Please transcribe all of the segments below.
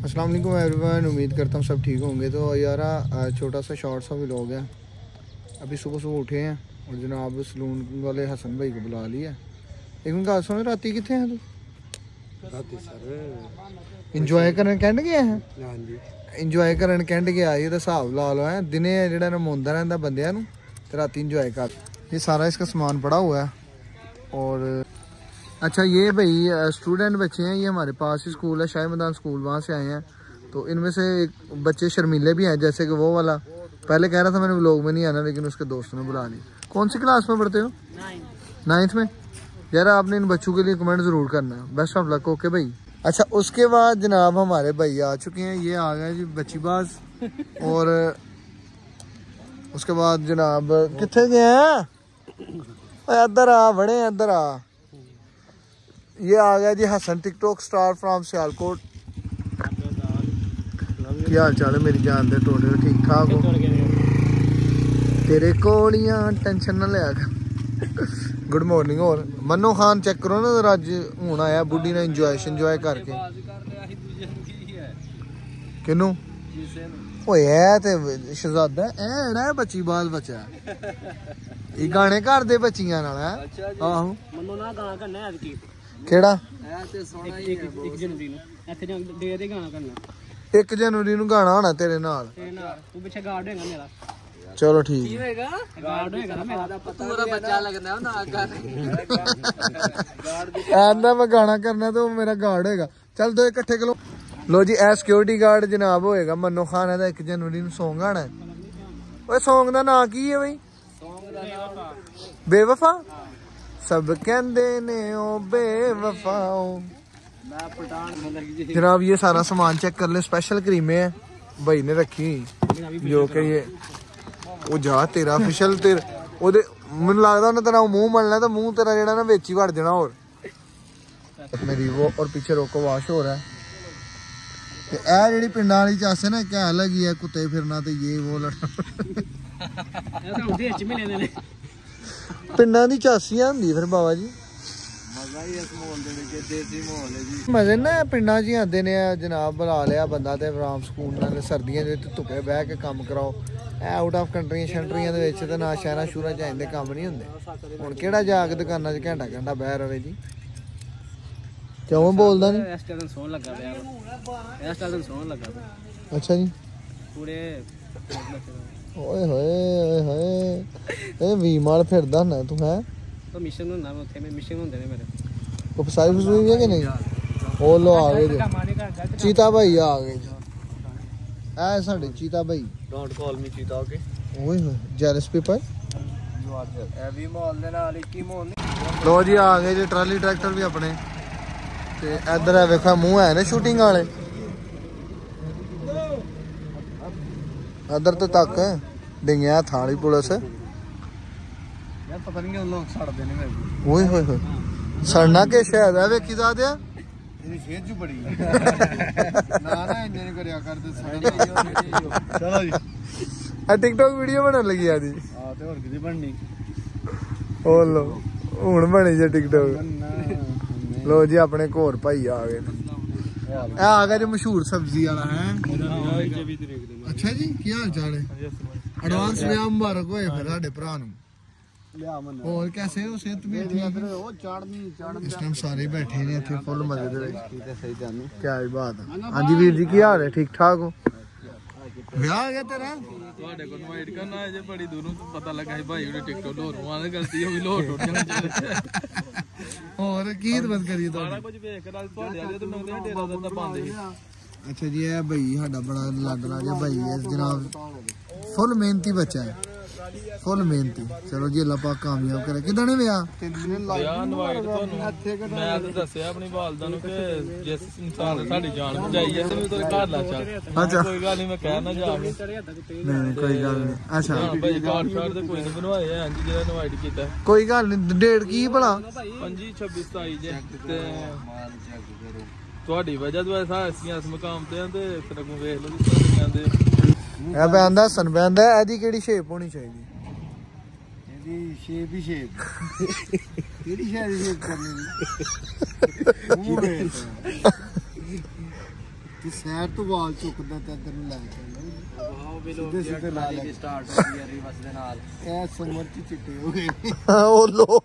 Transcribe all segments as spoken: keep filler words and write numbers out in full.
अस्सलाम वालेकुम एवरीवन, उम्मीद करता हूँ सब ठीक होंगे। तो यार छोटा सा शॉर्ट सा व्लॉग है। अभी सुबह सुबह उठे हैं और जनाब सलून वाले हसन भाई को बुला लिया। एक गल सुन, राती कितने हैं तू? राती सर इंजॉय करन कैंड गया है? हां जी, इंजॉय करन कैंड गया। ये तो हिसाब ला लो है, दिने जेड़ा नमोंदा रहंदा बंदियां नूं ते राती इंजॉय कर। ये सारा इसका सामान पड़ा हुआ है। और अच्छा ये भाई स्टूडेंट बच्चे हैं, ये हमारे पास ही स्कूल है, शाही मैदान स्कूल, वहाँ से आए हैं। तो इनमें से एक बच्चे शर्मीले भी हैं, जैसे कि वो वाला पहले कह रहा था मैंने व्लॉग में नहीं आना, लेकिन उसके दोस्तों ने बुला लिया। कौन सी क्लास में पढ़ते हो? नाइन्थ में। यार आपने इन बच्चों के लिए कमेंट ज़रूर करना है। Best of luck. ओके भाई। अच्छा उसके बाद जनाब हमारे भाई आ चुके हैं, ये आ गए जी बच्चीबाज। और उसके बाद जनाब कितने गए हैं? इधर आ, बड़े इधर आ। ये आ गया जी Hasan TikTok star from Sialkot. क्या हाल चाल है मेरी जान दे टोटे? ठीक ठाक हो? तेरे कोड़ियां टेंशन ना लिया कर। Good morning. और मनो खान चेक करो ना जरा, अज हूं आया बुढ़ी ने इंजॉय इंजॉय करके। किनू ओए है ते शहजादा है ना, बच्ची बाल बच्चा ये गाने घर दे बच्चियां नाल है। आहो मनो ना गाना करना है आज केड़ा? एक जनवरी नूं गाना होना तेरे नाल। तू पिछे गार्ड होएगा मेरा। चलो ठीक है, गार्ड होएगा ना मेरा। पूरा बच्चा लगना ना कर आंदा मैं गाना करना तो मेरा गार्ड होएगा। चल दो इकट्ठे करो। लो जी ए सिक्योरिटी गार्ड जनाब होएगा मन्नो खान दा। एक जनवरी नूं सॉन्ग आना है। ओए सॉन्ग दा नाम की है भाई? बेवफा। सब कहंदे ने ओ बेवफाओ। जनाब ये सारा सामान चेक कर ले, स्पेशल क्रीमें है भाई ने रखी, जो कि ये वो जा तेरा ऑफिशियल तेरे ओदे मैनूं लगदा उन्हें तेरा मुंह मलना तो मुंह तेरा जेड़ा ना विच ही वड़ जाना। और मेरी वो और पीछे रोको वाश हो रहा है। ते ए जेड़ी पिंडां वाली चास है ना, क्या अलग ही है, कुत्ते फिरना ते ये वो लड़ना। पिंडां दी चासियां हुंदी फिर बाबा जी। मजे ना पिंडां च आते ने जनाब। बुला लिया बंदा ते आराम सुकून नाल सर्दियां दे धुप्पे बह के कम्म कराओ। ए आउट ऑफ कंट्रियां शंट्रियां दे विच ते ना शहरां शूरां च आंदे कम्म नहीं हुंदे। हुण केड़ा जाग दुकानां च घंटा घंटा बह रवे जी। क्यों बोलदा नहीं? रेस्टोरेंट सोहण लगा पिया, रेस्टोरेंट सोहण लगा पिया। अच्छा जी। पूरे ओए होए ओए होए ए वी माल फिरदा ना तू है? तो मिशन हुंदा मैं उत्थे, में मिशन हुंदे ने मेरे। को फसाई फसूई है कि नहीं? ओ लो आ गए जी चीता भाई, आ गए जी। ए साडे चीता भाई। डोंट कॉल मी चीता। ओके। ओए होए jealous people. You are jealous. ए वी माल दे नाल इक्की माल नहीं। लो जी आ गए जी ट्राली ट्रैक्टर भी अपने। ते इधर है वेखा मुंह है ना शूटिंग वाले। इधर तो तक डिंगिया थाली पुलिस। यार पता नहीं क्यों लोग सड़ देने में। ओए होए होए सड़ना के शायद है वेखी जा दे। तेरी सेहत जो बड़ी ना ना इंजन करया कर दे सड़। चलो जी आ टिकटॉक वीडियो बनन लगी आदी। हां ते और किदी बननी? ओ लो हुन बनी जे टिकटॉक। लो जी अपने घोर भाई आ गए। ए आ गया जो मशहूर सब्जी वाला है। अच्छा जी की हाल चाल है? एडवांस ब्याह मुबारक होए फिर साडे भरा नूं। और कैसे हो? सेहत भी ठीक है? इस टाइम सारे बैठे ने इत्थे फुल मजे दे विच। क्या बात है। हां जी वीर जी की हाल है? ठीक ठाक हो? ब्याह आ गया तेरा? ਤੁਹਾਡੇ ਕੋਲ ਇਨਵਾਈਟ ਕਰਨਾ ਹੈ ਜੇ ਬੜੀ ਦੂਰੋਂ ਤੋਂ ਪਤਾ ਲੱਗਾ ਹੈ ਭਾਈ ਉਹਨੇ ਟਿਕਟੋਕ ਲੋਰ ਵਾਲੇ ਗਲਤੀ ਹੋ ਗਈ ਲੋਰ ਟੁੱਟ ਜਾਣਾ। ਹੋਰ ਕੀ ਬਸ ਕਰੀਏ ਤੁਹਾਡਾ ਸਾਰਾ ਕੁਝ ਵੇਖ ਕੇ ਨਾਲ ਤੁਹਾਡੇ ਆ ਜੇ ਤੇ ਮੈਂ ਡੇਰਾ ਦਾ ਬੰਦ ਹੀ। अच्छा जी है भाई साडा बड़ा लाडला जिहा भाई है जनाब, फुल मेहनती बच्चा है, फुल मेहनती। चलो जी अल्लाह पाक कामयाब करे। किदां ने विआह? विआह इनवाइट ਤੁਹਾਨੂੰ ਮੈਂ ਤਾਂ ਦੱਸਿਆ ਆਪਣੀ ਵਾਲਦਾ ਨੂੰ ਕਿ ਜਿਸ ਇਨਸਾਨ ਨੇ ਸਾਡੀ ਜਾਨ ਬਚਾਈ ਹੈ ਤੇ ਵੀ ਤੇਰੇ ਘਰ ਲਾ ਚੱਲ। ਅੱਛਾ ਕੋਈ ਗੱਲ ਨਹੀਂ, ਮੈਂ ਕਹਿ ਨਾ ਜਾ ਕੇ। ਨਹੀਂ ਕੋਈ ਗੱਲ ਨਹੀਂ। ਅੱਛਾ ਭਾਈ ਕਾਰਡ ਸ਼ਾਰਟ ਤੇ ਕੋਈ ਨਹੀਂ ਬਣਵਾਏ ਹਾਂ ਜੀ, ਜਿਹੜਾ ਇਨਵਾਈਟ ਕੀਤਾ। ਕੋਈ ਗੱਲ ਨਹੀਂ। ਡੇਟ ਕੀ ਭਲਾ? ਪੰਜੀ ਛੱਬੀ ਸਤਾਈ ਜੇ ਤੇ ਤੁਹਾਡੀ ਵਜ੍ਹਾ ਤੋਂ ਐਸਾ ਅਸੀਂ ਇਸ ਮੁਕਾਮ ਤੇ ਆਂ ਤੇ ਫਿਰ ਅੱਗੋਂ ਵੇਖ ਲਓ ਜੀ ਸਾਰੇ ਕਹਿੰਦੇ ਇਹ ਬੰਦਾ ਸਨ ਬੰਦਾ ਇਹਦੀ ਕਿਹੜੀ ਸ਼ੇਪ ਹੋਣੀ ਚਾਹੀਦੀ? ਇਹਦੀ ਸ਼ੇਪ ਹੀ ਸ਼ੇਪ ਕਿਹੜੀ ਸ਼ੇਪ ਸ਼ੇਪ ਕਰਨੀ? सैर तो वाल चुकदा ते इधर नु लै चल ਵਾਹ ਵੀ ਲੋਕ ਟਰਾਲੀ ਦੀ ਸਟਾਰਟ ਹੁੰਦੀ ਹੈ ਰਿਵਰਸ ਦੇ ਨਾਲ ਇਹ ਸਮਰ ਚ ਚਿੱਟੇ ਹੋ ਗਏ ਉਹ ਲੋ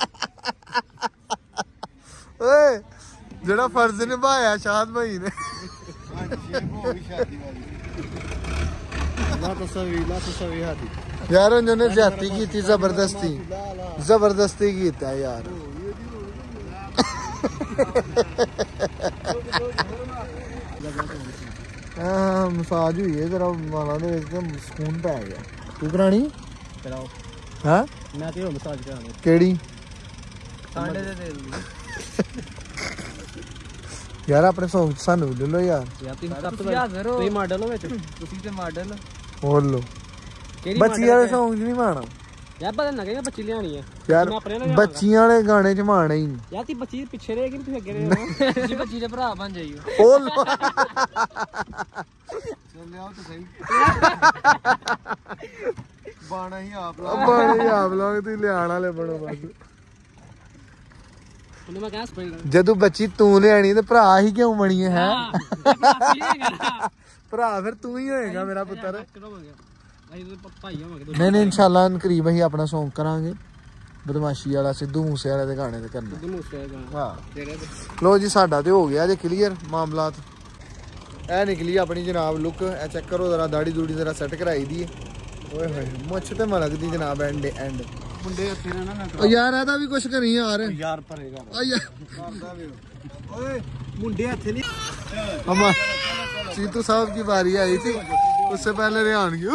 ਓਏ ਜਿਹੜਾ ਫਰਜ਼ ਨਿਭਾਇਆ ਸ਼ਾਦ ਭਾਈ ਨੇ ਹੋ ਗਈ ਸ਼ਾਦੀ ਵਾਲੀ ਲਾ ਤਸਵੀਰ ਲਾ ਤਸਵੀਰ ਹਾਦੀ यार उन्होंने ज्यादती की थी जबरदस्ती जबरदस्ती की था यार मसाज हुई है जरा माला दे सुकून पै गया तू करानी ਕਰਾਓ हैं ਮੈਂ ਤੇ ਹੋ ਮਸਾਜ ਕਰਾਉਣੀ केड़ी ਸਾਂਡੇ ਦੇ ਤੇਲ ਦੀ यार अपने सॉन्ग सानू ले लो यार ਯਾ ਤੁਸੀਂ ਸਭ ਤੋਂ ਪਹਿਲਾਂ ਤੁਸੀਂ ਮਾਡਲ ਹੋ ਵਿੱਚ ਤੁਸੀਂ ਤੇ ਮਾਡਲ और लो बच्चियां वाले सॉन्ग नहीं माना ਯਾ ਪਤਾ ਨਾ ਕਿਹਨੇ ਬੱਚੀ ਲਿਆਣੀ ਹੈ यार बच्चियां वाले गाने च माना ही नहीं ਯਾ ਤੀ ਬੱਚੀ ਪਿੱਛੇ ਰਹਿ ਗਈ ਤੁਸੀਂ ਅੱਗੇ ਰਹੇ ਤੁਸੀਂ ਬੱਚੀ ਦੇ ਭਰਾ ਬਣ ਜਾਈਓ ओ लो चल आओ तो सही बाना ही आप लोग बाना ही आप लोग तू लियाण वाले बनो बस ਉਹਨੂੰ ਮੈਂ ਕਹਾਂ ਸਪਿੰਡ ਜਦੋਂ ਬੱਚੀ ਤੂੰ ਲਿਆਣੀ ਤੇ ਭਰਾ ਹੀ ਕਿਉਂ ਬਣੀ ਹੈ ਭਰਾ ਫਿਰ ਤੂੰ ਹੀ ਹੋਏਗਾ ਮੇਰਾ ਪੁੱਤਰ ਨਹੀਂ ਨਹੀਂ ਇਨਸ਼ਾਅੱਲਾ ਕਰੀਬ ਅਸੀਂ ਆਪਣਾ ਸੌਂਗ ਕਰਾਂਗੇ ਬਦਮਾਸ਼ੀ ਵਾਲਾ ਸਿੱਧੂ ਮੂਸੇ ਵਾਲੇ ਦੇ ਗਾਣੇ ਤੇ ਕਰਨਾ ਹਾਂ ਲੋ ਜੀ ਸਾਡਾ ਤੇ ਹੋ ਗਿਆ ਜੇ ਕਲੀਅਰ ਮਾਮਲਾਤ ਇਹ ਨਿਕਲੀ ਆਪਣੀ ਜਨਾਬ ਲੁੱਕ ਇਹ ਚੈੱਕ ਕਰੋ ਜ਼ਰਾ ਦਾੜੀ ਦੂੜੀ ਜ਼ਰਾ ਸੈੱਟ ਕਰਾਈ ਦੀ ਓਏ ਹੋਏ ਮੁੱਛ ਤੇ ਮਲਕਦੀ ਜਨਾਬ ਐਂਡ ਐਂਡ ਮੁੰਡੇ ਇੱਥੇ ਰਹਿਣਾ ਨਾ ਓ ਯਾਰ ਇਹਦਾ ਵੀ ਕੁਝ ਕਰੀ ਯਾਰ ਯਾਰ ਭਰੇਗਾ ਓ ਯਾਰ ਕਰਦਾ ਵੇ ਓਏ ਮੁੰਡੇ ਇੱਥੇ ਨਹੀਂ अम्मा सीतू साहब की बारी आई थी उससे पहले रेहान की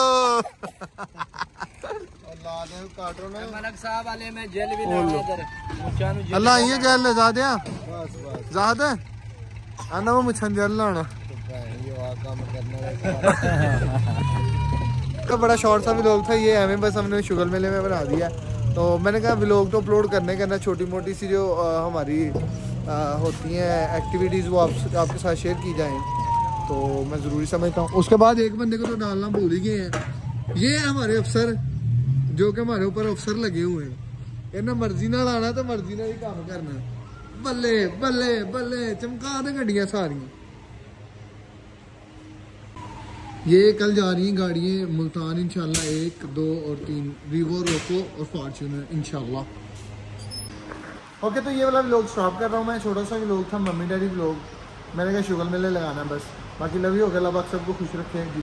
मलक साहब वाले में जेल भी ना इधर मुच्छा नु जेल अल्लाह ये जेल ले जा दिया बस बस जाद है आना वो मुच्छन जेल लाना ये वाह काम करना का बड़ा शॉर्ट सा व्लॉग था ये एवं बस हमने शुगर मेले में बना दिया तो मैंने कहा व्लॉग तो अपलोड करने करना छोटी मोटी सी जो आ, हमारी आ, होती हैं एक्टिविटीज़ वो आप आपके साथ शेयर की जाएं तो मैं ज़रूरी समझता हूँ। उसके बाद एक बंदे को तो डालना भूल ही गए हैं ये हमारे अफसर जो कि हमारे ऊपर अफसर लगे हुए हैं इन्हें मर्जी ना लाना तो मर्जी ना ही काम करना बल्ले बल्ले बल्ले चमका दे गड्डियाँ सारियाँ ये कल जा रही हैं गाड़ियाँ मुल्तान इंशाल्लाह एक दो और तीन वीवो रोको और फॉर्च्यूनर इंशाल्लाह। ओके तो ये वाला व्लॉग स्टॉप कर रहा हूँ मैं छोटा सा व्लॉग था मम्मी डैडी व्लॉग मैंने कहा शुगर मेले लगाना बस बाकी लव यू हो गया अल्लाह पाक सबको खुश रखे।